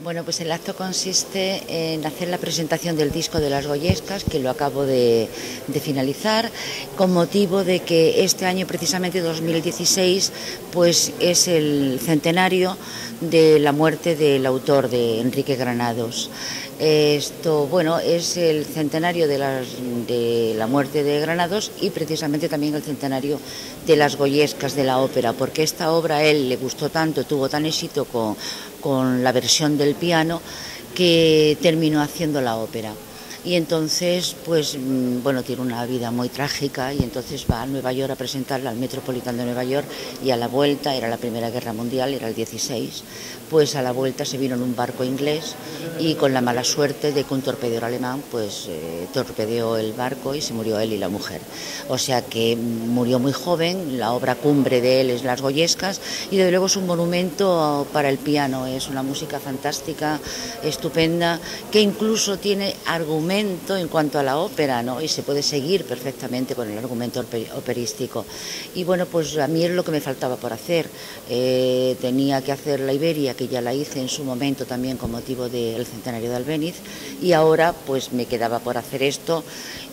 Bueno, pues el acto consiste en hacer la presentación del disco de Las Goyescas, que lo acabo de finalizar, con motivo de que este año, precisamente 2016, pues es el centenario de la muerte del autor, de Enrique Granados. Esto, bueno, es el centenario de la muerte de Granados y precisamente también el centenario de Las Goyescas, de la ópera, porque esta obra a él le gustó tanto, tuvo tan éxito con la versión del piano, que terminó haciendo la ópera. Y entonces, pues, bueno, tiene una vida muy trágica y entonces va a Nueva York a presentarla al Metropolitan de Nueva York, y a la vuelta, era la Primera Guerra Mundial, era el 16, pues a la vuelta se vino en un barco inglés y con la mala suerte de que un torpedero alemán pues torpedeó el barco y se murió él y la mujer. O sea que murió muy joven. La obra cumbre de él es Las Goyescas y desde luego es un monumento para el piano, es una música fantástica, estupenda, que incluso tiene argumentos en cuanto a la ópera, ¿no? Y se puede seguir perfectamente con el argumento operístico. Y bueno, pues a mí es lo que me faltaba por hacer. Tenía que hacer la Iberia, que ya la hice en su momento también con motivo del centenario de Albéniz, y ahora pues me quedaba por hacer esto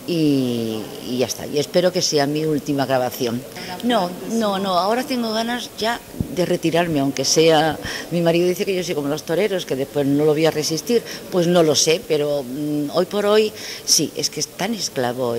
y ya está. Y espero que sea mi última grabación. No, ahora tengo ganas ya de retirarme, aunque sea... Mi marido dice que yo soy como los toreros, que después no lo voy a resistir, pues no lo sé, pero hoy por hoy sí, es que es tan esclavo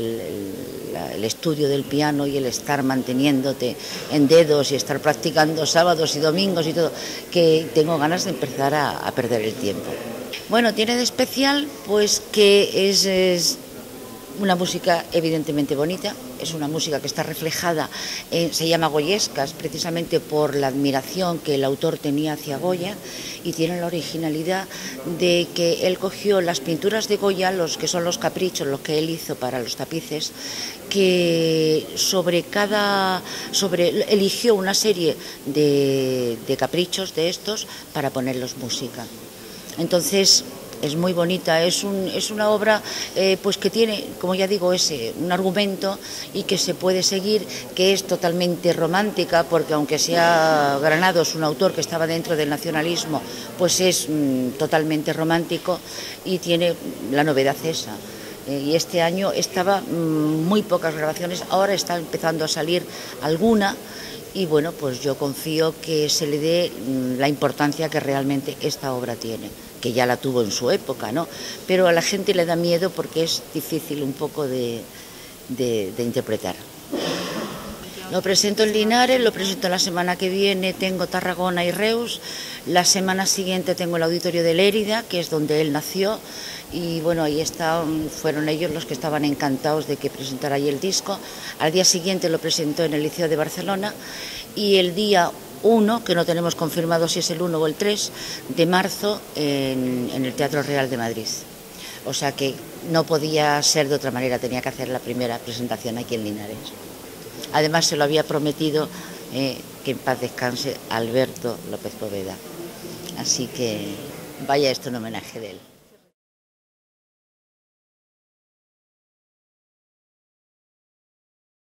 el estudio del piano y el estar manteniéndote en dedos y estar practicando sábados y domingos y todo, que tengo ganas de empezar a perder el tiempo. Bueno, tiene de especial pues que es una música evidentemente bonita, es una música que está reflejada, se llama Goyescas precisamente por la admiración que el autor tenía hacia Goya, y tiene la originalidad de que él cogió las pinturas de Goya, los que son los caprichos, los que él hizo para los tapices, que eligió una serie de caprichos de estos para ponerlos música. Entonces es muy bonita, es una obra pues que tiene, como ya digo, un argumento y que se puede seguir, que es totalmente romántica, porque aunque sea Granados un autor que estaba dentro del nacionalismo, pues es totalmente romántico y tiene la novedad esa. Y este año estaba muy pocas grabaciones, ahora está empezando a salir alguna. Y bueno, pues yo confío que se le dé la importancia que realmente esta obra tiene, que ya la tuvo en su época, ¿no? Pero a la gente le da miedo porque es difícil un poco de interpretar. Lo presento en Linares, lo presento la semana que viene, tengo Tarragona y Reus, la semana siguiente tengo el Auditorio de Lérida, que es donde él nació, y bueno, ahí fueron ellos los que estaban encantados de que presentara ahí el disco. Al día siguiente lo presentó en el Liceo de Barcelona, y el día 1, que no tenemos confirmado si es el 1 o el 3 de marzo, en el Teatro Real de Madrid. O sea que no podía ser de otra manera, tenía que hacer la primera presentación aquí en Linares. Además se lo había prometido, que en paz descanse, Alberto López Poveda. Así que vaya esto en homenaje de él.